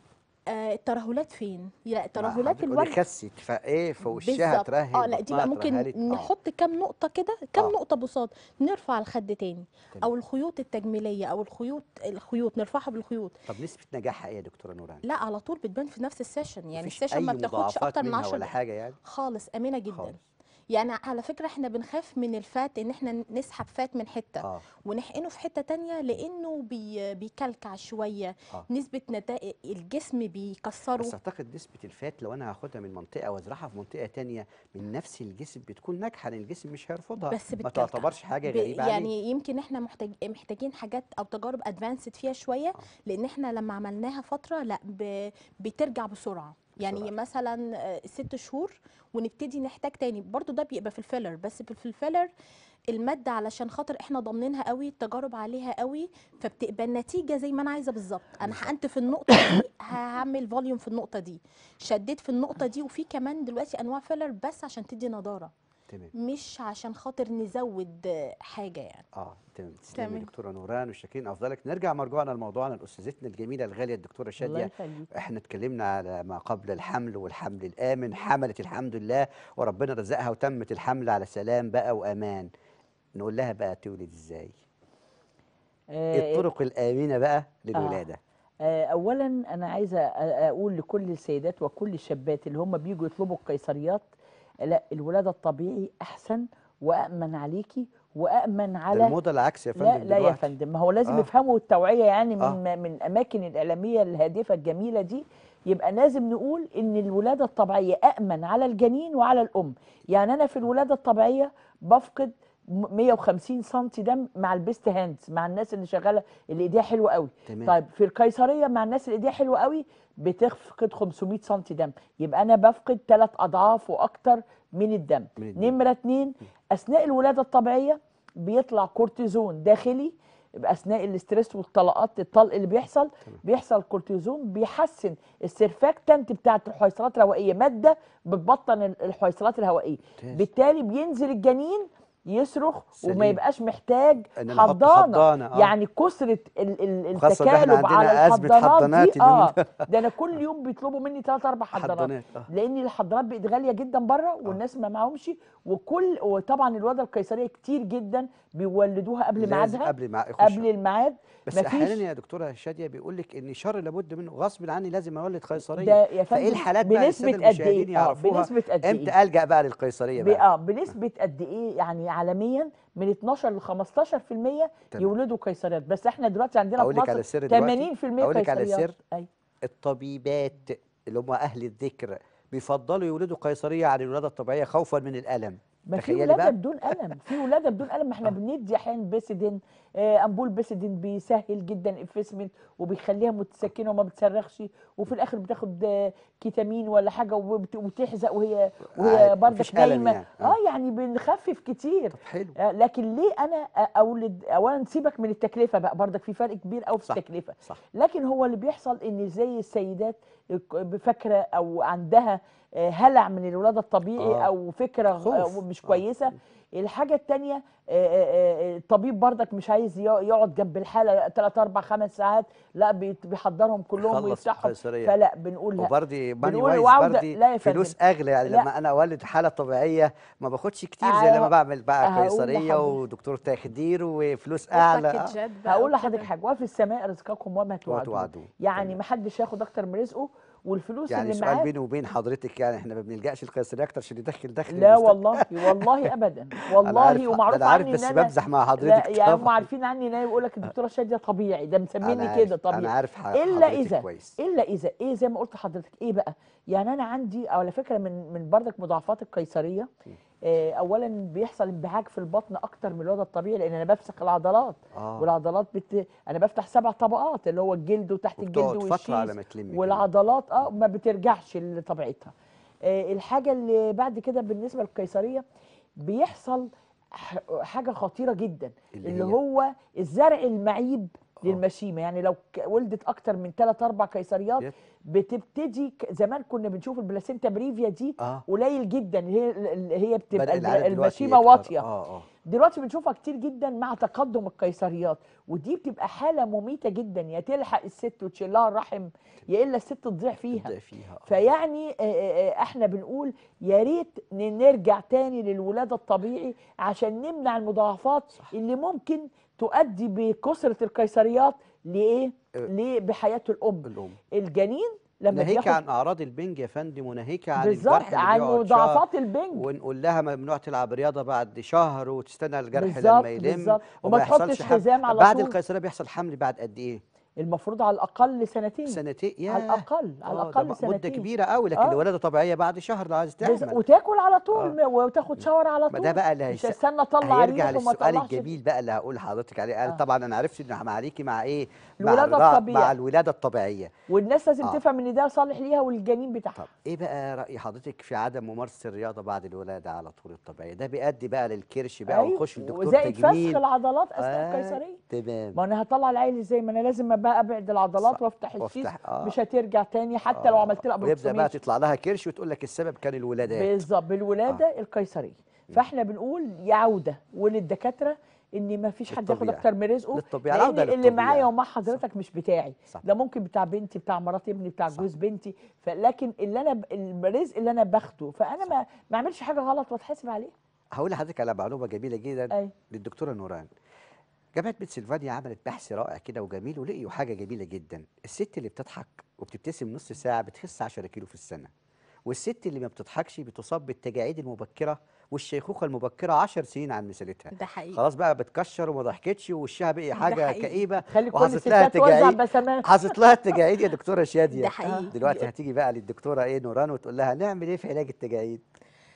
آه الترهلات فين؟ لا، ما ترهلات حضرتك قولي الوجه خست فايه فوشها بالظبط. ترهل، اه لا، دي بطنها بقى ممكن اترهلت. اه نحط كام نقطه كده، كام آه. نقطه بساط، نرفع الخد تاني، تمام. او الخيوط التجميليه او الخيوط الخيوط نرفعها بالخيوط. طب نسبة نجاحها ايه يا دكتورة نوران؟ لا، على طول بتبان في نفس السيشن، يعني مفيش السيشن اي ما بتاخدش مضاعفات اكتر من منها عشر ولا دقايق حاجة يعني؟ خالص، امنه جدا خالص. يعني. على فكره احنا بنخاف من الفات ان احنا نسحب فات من حته اه ونحقنه في حته تانية، لانه بي بيكلكع شويه، اه نسبه نتائج الجسم بيكسره. بس اعتقد نسبة الفات لو انا هاخدها من منطقة وازرعها في منطقة تانية من نفس الجسم بتكون ناجحة، لان الجسم مش هيرفضها، بس ما بتكلكع تعتبرش حاجة ب- غريبة عليه. يعني يمكن احنا محتاج محتاجين حاجات او تجارب ادفانسد فيها شويه، آه. لان احنا لما عملناها فتره لا ب- بترجع بسرعه. يعني بسرعة. مثلا آه، ست شهور ونبتدي نحتاج تاني. برضو ده بيبقى في الفيلر، بس في في الفيلر الماده علشان خاطر احنا ضامنينها قوي، التجارب عليها قوي، فبتبقى النتيجه زي ما انا عايزه بالظبط. انا بالظبط. حقنت في النقطه دي هعمل فوليوم في النقطه دي، شديت في النقطه دي. وفي كمان دلوقتي انواع فيلر بس عشان تدي نضاره، تمام. مش عشان خاطر نزود آه، حاجه يعني. اه تمام. تسلمي تمام. دكتورة نوران وشاكرين افضلك. نرجع مرجوعنا لموضوعنا لاستاذتنا الجميلة الغالية الدكتورة الله شادية. يخليك. احنا اتكلمنا على ما قبل الحمل والحمل الآمن، حملت الحمد لله وربنا رزقها وتمت الحمل على سلام بقى وأمان. نقول لها بقى تولد ازاي؟ ايه آه الطرق الآمنة بقى آه للولادة؟ آه، اولا انا عايزه أ- اقول لكل السيدات وكل الشابات اللي هم بيجوا يطلبوا القيصريات، لا، الولاده الطبيعي احسن وامن عليكي وامن ده على. الموضة العكس يا لا فندم لا يا دلوقتي. فندم، ما هو لازم آه. يفهموا التوعيه يعني آه. من من الاماكن الاعلاميه الهادفه الجميله دي. يبقى لازم نقول ان الولاده الطبيعيه امن على الجنين وعلى الام. يعني انا في الولاده الطبيعيه بفقد م- مية وخمسين سنتي دم مع البيست هاندز، مع الناس اللي شغاله اللي ايديها حلوه قوي. تمام. طيب في القيصريه مع الناس اللي ايديها حلوه قوي بتفقد خمسمائة سنتي دم، يبقى انا بفقد ثلاث اضعاف واكتر من الدم. من الدم. نمره اتنين، اثناء الولاده الطبيعيه بيطلع كورتيزون داخلي، يبقى اثناء الاسترس والطلقات الطلق اللي بيحصل تمام. بيحصل كورتيزون بيحسن السيرفاكتنت بتاعت الحويصلات الهوائيه، ماده بتبطن الحويصلات الهوائيه، ممتاز. بالتالي بينزل الجنين يصرخ سليم. وما يبقاش محتاج إن نحط حضانه. حضانة، آه. يعني كثره ال- ال- وخاصة إن إحنا التكالب عندنا على أزمة الحضانات حضانات دي. اليومين اه دول. ده انا كل يوم بيطلبوا مني ثلاث اربع حضانات، حضانات، آه. لان الحضانات بقت غاليه جدا بره والناس ما معهمش، وكل وطبعا الولاده القيصريه كتير جدا بيولدوها قبل لازم ميعادها، قبل ما يخش. قبل الميعاد. بس مفيش- احيانا يا دكتوره شاديه بيقول لك ان شر لابد منه، غصب عني لازم اولد قيصريه. ده يا فايه فندم الحالات بقى بنسبة الساده قد المشاهدين ايه؟ اه يعرفوها بنسبة قد امتى ايه؟ الجا بقى للقيصريه ب- بقى؟ اه بنسبة قد ايه؟ يعني عالميا من اتناشر ل خمستاشر في المية تمام. يولدوا قيصريات، بس احنا دلوقتي عندنا اقول في لك على مصر السر دلوقتي، ثمانين في المية اقول لك على قيصريات. السر. ايوه الطبيبات اللي هم اهل الذكر بيفضلوا يولدوا قيصريه عن الولاده الطبيعيه خوفا من الالم. ما في تخيلي ولاده بقى. بدون الم، في ولاده بدون الم. ما احنا آه. بندي احيانا بيسيدين، آه امبول بيسيدين بيسهل جدا افسمنت وبيخليها متسكنه وما بتصرخش، وفي الاخر بتاخد آه كيتامين ولا حاجه وبت- وتحزق وهي وهي عادي، بردك مفيش ألم نايمه. يعني. آه. اه يعني بنخفف كتير. طب حلو. آه لكن ليه انا اولد؟ اولا سيبك من التكلفه بقى، بردك في فرق كبير قوي في صح. التكلفه. صح. لكن هو اللي بيحصل ان زي السيدات فاكره او عندها آه، هلع من الولاده الطبيعي آه. او فكره خوف. آه، مش آه. كويسه. الحاجه الثانيه الطبيب بردك مش عايز يق- يقعد جنب الحاله ثلاث اربع خمس ساعات، لا بيت- بيحضرهم كلهم خلص ويفتحهم، قيصريه. فلا بنقول لا. وبرضه ماني بنقول وايز وعودة برضه لا يا فندم. فلوس اغلى، يعني لا. لما انا اولد حاله طبيعيه ما باخدش كتير زي آه، لما بعمل بقى هقول قيصريه لحضرتك. ودكتور تخدير وفلوس اعلى. آه. وباكجات بقى هقول لحضرتك وكده. حاجه، وفي السماء رزقكم وما توعدون، توعدون. يعني تمام. ما حدش ياخد اكتر من رزقه، والفلوس يعني اللي سؤال معاه. بيني وبين حضرتك، يعني احنا ما بنلجاش القيصريه اكتر عشان ندخل دخل لا المستقبل. والله والله ابدا انا والله، عارف، ده ومعروف انا عارف، عني بس ان انا بمزح مع لا، حضرتك يعني هم طبعا. عارفين عني ان انا بيقول لك الدكتوره شاديه طبيعي، ده انا مسميني عارف، كده طبيعي. انا عارف ح- الا حضرتك اذا كويس. الا اذا ايه زي ما قلت لحضرتك ايه بقى، يعني انا عندي على فكره من من بردك مضاعفات القيصريه. آه، اولا بيحصل انبهاج في البطن اكتر من الوضع الطبيعي، لان انا بفسخ العضلات. اه والعضلات بت... انا بفتح سبع طبقات، اللي هو الجلد وتحت الجلد وبتقعد فتره على والشيس، ما تلم كده. والعضلات اه ما بترجعش لطبيعتها. آه، الحاجه اللي بعد كده بالنسبه للقيصريه بيحصل ح- حاجه خطيره جدا، اللي اللي هي؟ هو الزرع المعيب آه. للمشيمه. يعني لو ك- ولدت اكتر من ثلاث اربع قيصريات يب. بتبتدي ك- زمان كنا بنشوف البلاسينتا بريفيا دي اه قليل جدا، هي اللي هي بتبقى بدأ الب- العدد دلوقتي المشيمه يكتر. واطيه. اه اه دلوقتي بنشوفها كتير جدا مع تقدم القيصريات، ودي بتبقى حاله مميته جدا، يا تلحق الست وتشيل لها الرحم يا الا الست تضيع فيها. تبدأ فيها. آه. فيعني آه، آه، آه، احنا بنقول يا ريت ن- نرجع تاني للولاده الطبيعي عشان نمنع المضاعفات صح. اللي ممكن تؤدي بكثره القيصريات لايه؟ آه. ليه بحياه الام. الام الجنين لما ناهيك بياخد عن اعراض البنج يا فندم، وناهيك عن بالظبط الجرح اللي عن بيقعد شهر، مضاعفات البنج. ونقول لها ممنوع تلعب رياضه بعد شهر وتستنى الجرح بالظبط لما يلم، بالظبط، وما وما يحصلش تحطش حمل. حزام على بعد طول. القيصريه بيحصل حمل بعد قد ايه؟ المفروض على الاقل سنتين. سنتين. ياه. على الاقل على آه، ده الاقل م- سنتين مده كبيره قوي، لكن آه. الولاده طبيعيه بعد شهر لو عايز بس تعمل. وتاكل على طول آه. وتاخد شاور على ما طول. ده بقى اللي مش هيس... هستنى اطلع هيرجع ريح وما للسؤال اطلعش. الجميل بقى اللي هقول لحضرتك عليه. انا آه. طبعا انا عرفت ان معاليكي مع ايه؟ مع الولادة الرضاعة- الطبيعية. مع الولاده الطبيعيه. والناس لازم آه. تفهم ان ده صالح ليها والجنين بتاعها. طب ايه بقى راي حضرتك في عدم ممارسه الرياضه بعد الولاده على طول الطبيعيه؟ ده بيؤدي بقى للكرش بقى، أيوة. ونخش لدكتور وزائد تجميل. فسخ العضلات اثناء آه، القيصريه. تمام. ما انا هطلع العيل ازاي؟ ما انا لازم ابقى ابعد العضلات صح. وافتح الشيس، وافتح- آه. مش هترجع تاني حتى لو آه. عملت لها ويبدا بقى ابروكسيميشن. تطلع لها كرش وتقول لك السبب كان الولادات. بالظبط بالولاده آه. القيصريه. فاحنا بنقول يا عوده وللدكاتره ان ما فيش حد ياخد للطبيعي. اكتر من رزقه، للطبيعي، لان العودة اللي للطبيعي. معايا ومع حضرتك مش بتاعي، صح. ده ممكن بتاع بنتي، بتاع مرات ابني، بتاع صح. جوز بنتي. فلكن اللي انا ب... الرزق اللي انا باخده، فانا ما ما اعملش حاجه غلط واتحاسب عليه. هقول لحضرتك على معلومه جميله جدا أي. للدكتوره نوران. جامعه بنسلفانيا عملت بحث رائع كده وجميل، ولقيوا حاجه جميله جدا. الست اللي بتضحك وبتبتسم نص ساعه بتخس عشرة كيلو في السنه، والست اللي ما بتضحكش بتصاب بالتجاعيد المبكره والشيخوخه المبكره عشر سنين عن مثالتها. ده حقيقي. خلاص بقى بتكشر وما ضحكتش ووشها بقي حاجه حقيقي. كئيبه، خلي كل وحصلت لها الستات توزع تجاعيد. بسمات. حصلت لها التجاعيد يا دكتوره شاديه. ده حقيقي. دلوقتي هتيجي بقى للدكتوره ايه نوران وتقول لها نعمل ايه في علاج التجاعيد؟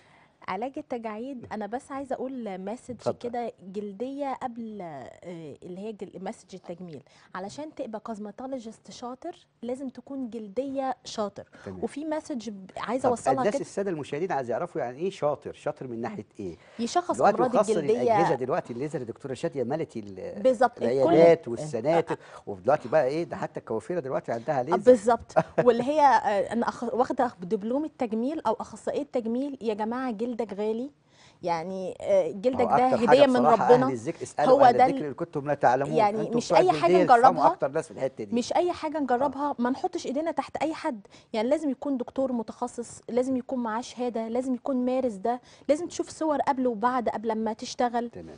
علاج التجاعيد انا بس عايزه اقول مسج اتفضل. كده جلديه قبل آه، اللي هي جل- مسج التجميل. علشان تبقى كوزماتولوجيست شاطر لازم تكون جلديه شاطر. تمام. وفي مسج عايزه طب اوصلها الناس كده، الساده المشاهدين عايز يعرفوا يعني ايه شاطر، شاطر من ناحيه ايه؟ يشخص دلوقتي امراض وخاصه الاجهزه الجلديه. دلوقتي الليزر يا دكتوره شاديه ملت ال- بالظبط. الكل العيادات والسناتر، ودلوقتي بقى ايه ده حتى الكوافيره دلوقتي عندها ليزر. بالظبط. واللي هي آه، انا أخ... واخده دبلوم التجميل او اخصائيه تجميل. يا جماعه جلدك غالي، يعني آه، هو جلدك ده اكتر حاجه هديه من بصراحه اهل ربنا. الذكر اسالوا هو اهل ده الذكر ال- ان كنتم لا تعلمون، يعني انتم مش بتوع اي الجلديه حاجه يفهموا نجربها، اكتر ناس في الحته دي. مش اي حاجه نجربها ما نحطش ايدينا تحت اي حد. يعني لازم يكون دكتور متخصص، لازم يكون معاه شهاده، لازم يكون مارس ده، لازم تشوف صور قبل وبعد قبل ما تشتغل. تمام.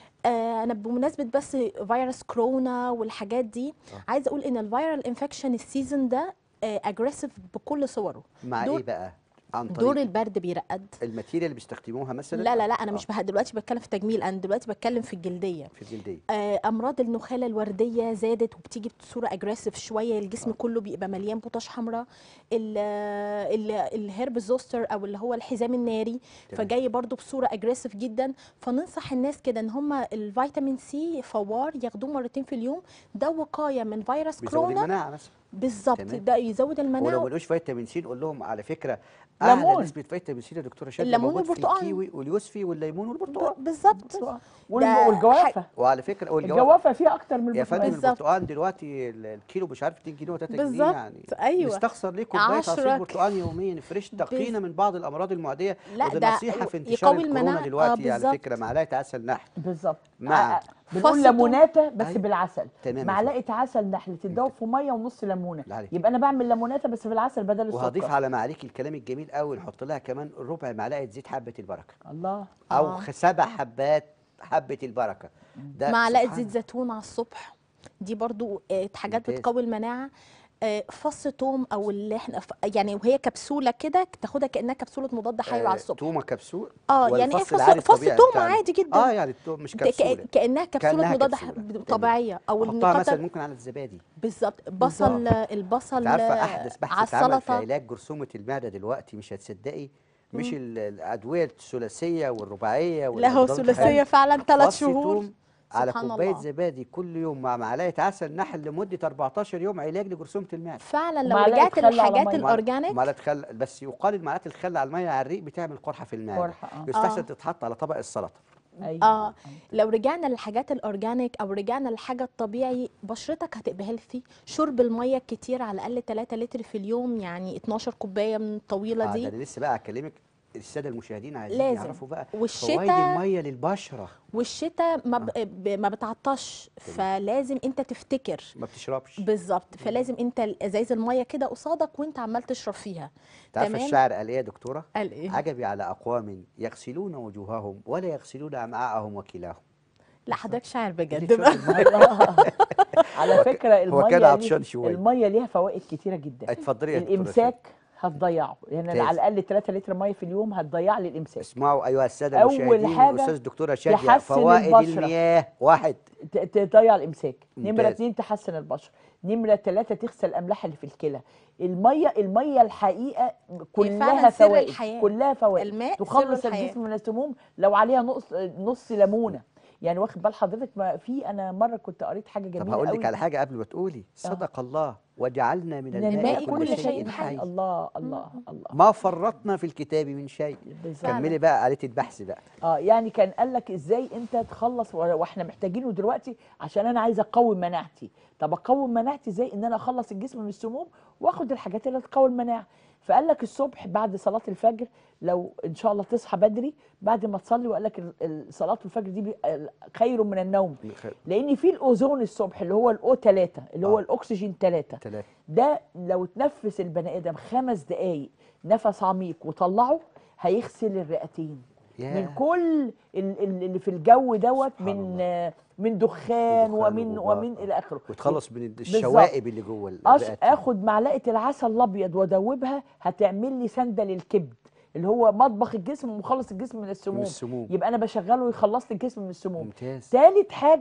آه انا بمناسبه بس فيروس كورونا والحاجات دي، آه. عايزه اقول ان الفيرال انفكشن السيزون ده اجريسيف بكل صوره. مع دور ايه بقى؟ عن دور طريق البرد بيرقد. الماتيريال اللي بيستخدموها مثلا؟ لا لا لا انا آه. مش بها دلوقتي بتكلم في تجميل، انا دلوقتي بتكلم في الجلديه. في الجلديه. آه، امراض النخاله الورديه زادت وبتيجي بصوره اجريسيف شويه، الجسم آه. كله بيبقى مليان بوتاش حمراء. ال- ال- الهرب زوستر او اللي هو الحزام الناري، تمام. فجاي برضو بصوره اجريسيف جدا. فننصح الناس كده ان هم الفيتامين سي فوار ياخدوه مرتين في اليوم، ده وقايه من فيروس بيزود كورونا. المناعه مثلا. بالظبط، تمام. ده يزود ولو المناعه. ما لقوش فيتامين سي نقول لهم على فكره اعلى ليمون. نسبه فيتامين سي يا دكتوره شاديه الليمون موجود في والبرتقال. الكيوي واليوسفي والليمون والبرتقال. ب- بالظبط. والج- ده والجوافه وعلى فكره والجوافه الجوافه فيها اكتر من يا فندم، البرتقال. بالظبط. البرتقال دلوقتي ال- الكيلو مش عارف اتنين جنيه و3 جنيه بالظبط. يعني. أيوة. نستخسر ليه كوبايه عصير عشرة برتقال يوميا فريش تقينا من بعض الامراض المعديه. لا، ودي ده نصيحه في انتشار يقوي الكورونا المناعة. دلوقتي آه، على بالظبط. فكره، معلقه عسل نحل بالظبط. مع آه، بنقول فص توم. ليموناته بس أيوة. بالعسل. تمام يا معلقه عسل نحل تتدوب في ميه ونص ليمونه، لا عليك. يبقى انا بعمل ليموناته بس بالعسل بدل السكر. وهضيف على معاليك الكلام الجميل قوي، نحط لها كمان ربع معلقه زيت حبه البركه الله. او آه. خ- سبع حبات حبه البركه. ده معلقه سبحان زيت زيتون على الصبح، دي برضو آه، حاجات ممتاز. بتقوي المناعه. آه، فص توم او اللي احنا ف- يعني وهي كبسوله كده تاخدها كانها كبسوله مضاد حيوي على آه، الصبح. تومه كبسول. اه ولا يعني ايه الفص فص العادي فص الطبيعي توم بتاعنا؟ عادي جدا. اه يعني التوم مش ك- ك- كبسوله. كانها كبسوله كأنها مضاد كبسولة. ح- تمام. طبيعيه او احطها مثلا المقدر. ممكن على الزبادي. بالظبط. بصل البصل انت عارفه آه، احدث بحث على اتعمل في السلطه. علاج جرثومه المعده دلوقتي مش هتصدقي، مش مم. ال- الادويه الثلاثيه والرباعيه لا هو والمضادات ثلاثيه الحيويه. فعلا ثلاث فص شهور. توم على سبحان كوبايه الله. زبادي كل يوم مع معلقه عسل نحل لمده أربعتاشر يوم، علاج لجرثومه المعده. فعلا لو ومعلقة رجعت خل على للحاجات مية. الاورجانيك. معلقه خل، بس يقال معلقه الخل على الميه على الريق بتعمل قرحه في المعده. قرحة، آه. يستحسن آه. تتحط على طبق السلطه. ايوه. اه لو رجعنا للحاجات الاورجانيك او رجعنا للحاجه الطبيعي، بشرتك هتبقى هيلثي. شرب الميه كتير، على الاقل ثلاثة لتر في اليوم، يعني اتناشر كوبايه من الطويله آه ده دي. انا لسه بقى هكلمك، الساده المشاهدين عايزين لازم. يعرفوا بقى والشتاء- فوائد الميه للبشره. والشتاء ما, ب... ب... ما بتعطش، فلازم انت تفتكر. ما بتشربش. بالظبط، فلازم انت ازايز الميه كده قصادك وانت عمال تشرب فيها. تعرف تمام. الشاعر قال ايه يا دكتوره؟ قال ايه؟ عجبي على اقوام يغسلون وجوههم ولا يغسلون امعاءهم وكلاهم. لا حضرتك شاعر بجد اللي بقى. تشرب المية. على فكره هو الميه كان ليه- عطشان شوية. الميه ليها فوائد كتيره جدا. اتفضلي يا دكتورة شادية. الامساك هتضيعه، يعني ممتاز. على الاقل ثلاثة لتر ميه في اليوم هتضيع لي الامساك. اسمعوا ايها الساده أول المشاهدين، حاجة الاستاذ الدكتوره شاديه تحسن فوائد البشرة. المياه. واحد، ت- تضيع الامساك. نمره ممتاز. اتنين تحسن البشره. نمره ثلاثه تغسل الاملاح اللي في الكلى. الميه الميه الحقيقه كلها فعلاً سر فوائد، الحياة. كلها فوائد. الماء سر تخلص الحياة. الجسم من السموم لو عليها نص نص ليمونه. يعني واخد بال حضرتك؟ ما في انا مره كنت قريت حاجه جميله طب هقول لك قوي. على حاجه قبل ما تقولي، صدق الله وجعلنا من من الماء كل شيء حي. حي. الله الله الله. ما فرطنا في الكتاب من شيء. بالظبط. كملي بقى آلة البحث بقى. اه يعني كان قال لك ازاي انت تخلص، و- واحنا محتاجينه دلوقتي عشان انا عايزه اقوي مناعتي. طب اقوي مناعتي ازاي؟ ان انا اخلص الجسم من السموم واخد الحاجات اللي تقوي المناعه. فقال لك الصبح بعد صلاه الفجر، لو ان شاء الله تصحى بدري بعد ما تصلي، وقال لك ال- ال- صلاه الفجر دي بي- خير من النوم، لان في الاوزون الصبح اللي هو الاو ثلاثة اللي هو آه. الاكسجين ثلاثة. ثلاثة. ده لو تنفس البني ادم خمس دقائق نفس عميق وطلعه هيغسل الرئتين ياه. من كل ال- ال- اللي في الجو دوت، سبحان من الله. من دخان ودخان ومن وغبار. ومن الى اخره. وتخلص من بالظبط. الشوائب اللي جوه أش... الرئه. اخد معلقه العسل الابيض وادوبها، هتعمل لي سنده للكبد اللي هو مطبخ الجسم ومخلص الجسم من السموم. من السموم. يبقى انا بشغله يخلص لي الجسم من السموم. ممتاز. ثالث حاجه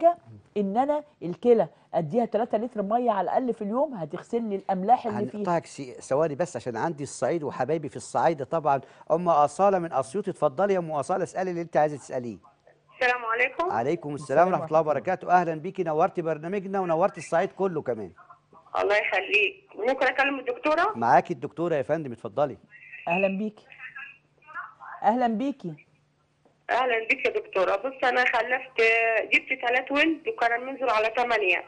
ان انا الكلى اديها ثلاثة لتر ميه على الاقل في اليوم، هتغسل لي الاملاح اللي فيها. هنقطعك سي- ثواني بس عشان عندي الصعيد وحبايبي في الصعيد طبعا. ام اصاله من اسيوط، اتفضلي يا ام اصاله اسالي اللي انت عايزه تساليه. السلام عليكم. عليكم السلام السلام ورحمه الله ورحمة الله. وبركاته، اهلا بيكي، نورتي برنامجنا ونورتي الصعيد كله كمان. الله يخليك. ممكن اكلم الدكتوره؟ معاكي الدكتوره يا فندم، اتفضلي. اهلا بيكي. اهلا بيكي. اهلا بك يا دكتوره. بص انا خلفت، جبت ثلاث ولد وكان المنزل على ثمانيه.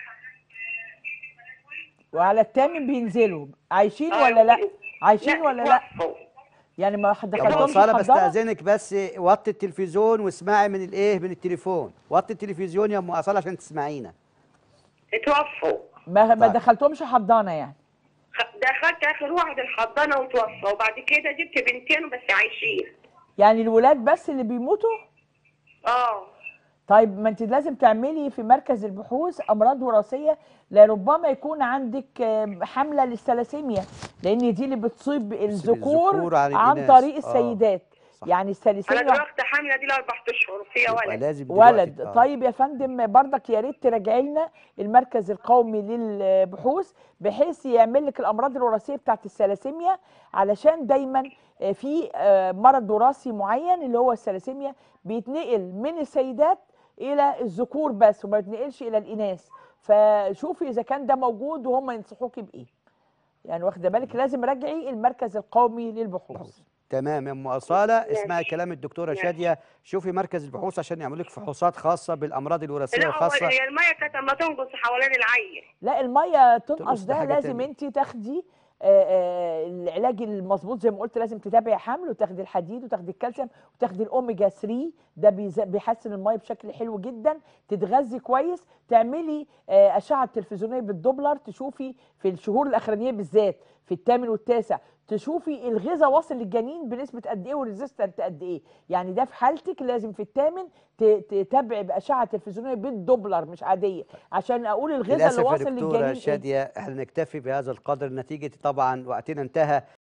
وعلى الثامن بينزلوا عايشين أيوة. ولا لا؟ عايشين لا ولا لا؟ توفوا. يعني ما يا ام دخلتهمش اصاله الحضانه؟ بستاذنك بس وطي التلفزيون واسمعي من الايه، من التليفون. وطي التلفزيون يا ام اصاله عشان تسمعينا. اتوفوا. ما ما طيب. دخلتهمش حضانه يعني؟ خ- دخلت اخر واحد الحضانه وتوفى، وبعد كده جبت بنتين بس عايشين. يعني الولاد بس اللي بيموتوا؟ اه. طيب ما انت لازم تعملي في مركز البحوث امراض وراثيه، لربما يكون عندك آه، حمله للثلاسيميا، لان دي اللي بتصيب الذكور الذكور عن عن الإناث. طريق آه. السيدات. صح. يعني انا الثلاسيميا دلوقتي حامله دي لاربع اشهر فيها يبقى ولد. لازم دلوقتي ولد. آه. طيب يا فندم برضك يا ريت تراجعي لنا المركز القومي للبحوث بحيث يعمل لك الامراض الوراثيه بتاعت الثلاسيميا، علشان دايما آه، في آه، مرض وراثي معين اللي هو الثلاسيميا بيتنقل من السيدات الى الذكور بس وما بيتنقلش الى الاناث. فشوفي اذا كان ده موجود وهم ينصحوكي بايه. يعني واخده بالك، لازم راجعي المركز القومي للبحوث. تمام يا ام اصاله، ماشي. اسمعي كلام الدكتوره ماشي. شاديه، شوفي مركز البحوث عشان يعملوا لك فحوصات خاصه بالامراض الوراثيه لا هو الخاصه. هي الميه كانت لما تنقص حوالين العين. لا الميه تنقص تنقص ده ده حاجة لازم تانية. انت تاخدي آه، آه، العلاج المظبوط زي ما قلت، لازم تتابعي حمل وتاخدي الحديد وتاخدي الكالسيوم وتاخدي الاوميجا ثلاثة، ده بيز- بيحسن الميه بشكل حلو جدا. تتغذي كويس، تعملي آه، اشعه تلفزيونيه بالدوبلر، تشوفي في الشهور الاخرانيه بالذات في الثامن والتاسع تشوفي الغذاء واصل للجنين بنسبه قد ايه والريزيستنت قد ايه. يعني ده في حالتك لازم في الثامن ت- تتابعي باشعه تلفزيونيه بالدوبلر مش عاديه، عشان اقول الغذاء اللي للاسف يا واصل دكتوره للجنين ايه. شاديه احنا نكتفي بهذا القدر، نتيجه طبعا وقتنا انتهى.